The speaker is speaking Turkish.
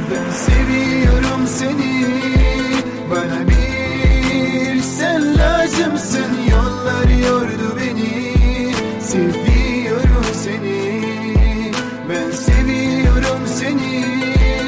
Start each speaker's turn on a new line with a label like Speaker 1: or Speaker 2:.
Speaker 1: Ben seviyorum seni, bana bir sen lazımsın. Yollar yordu beni, seviyorum seni. Ben seviyorum seni.